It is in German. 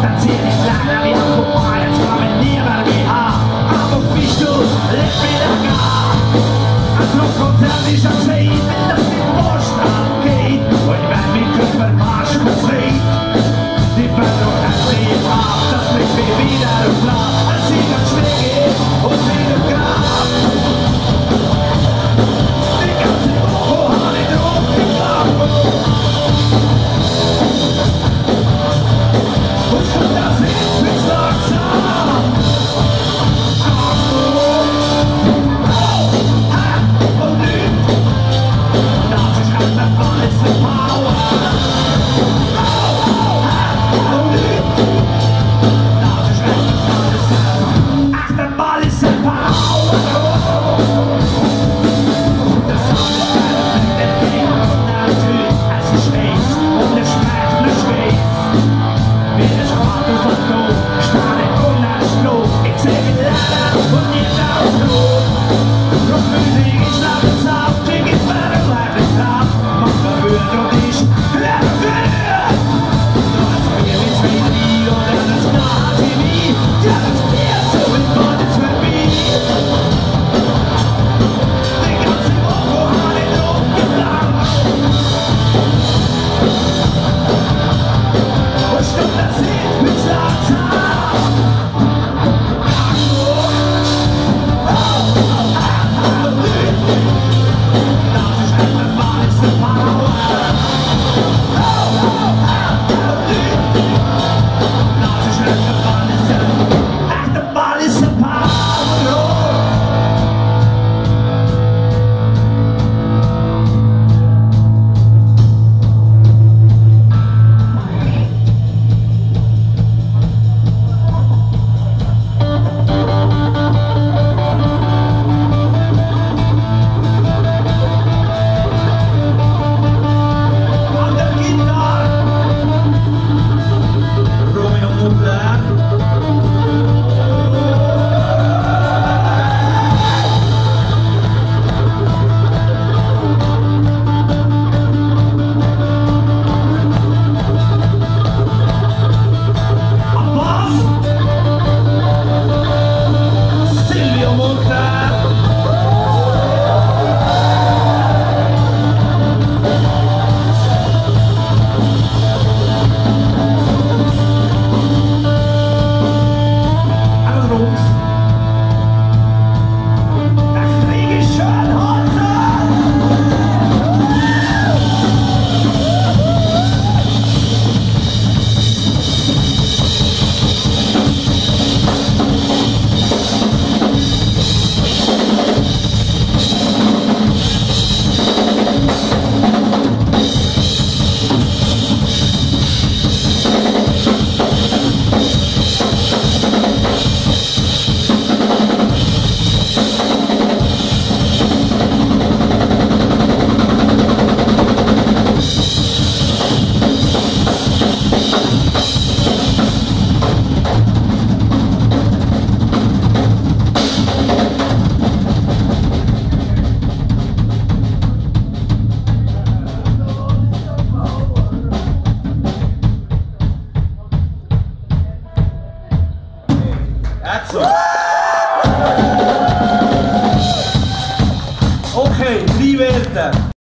dann zieh dich leider wieder vorbei, als war mit niemand BH. Aber bist du, lebt wieder gar. Als noch Konzert ist am See, wenn das mit Wurst angeht. Und wenn mein Körper Marsch versieht, die Böllung hat sie brav, das bringt mich wieder auf Schlaf. Als sie dann schlägt und wieder grab. Die ganze Woche hab ich drauf geklappt. Und schon das ist mit langsam. That's it.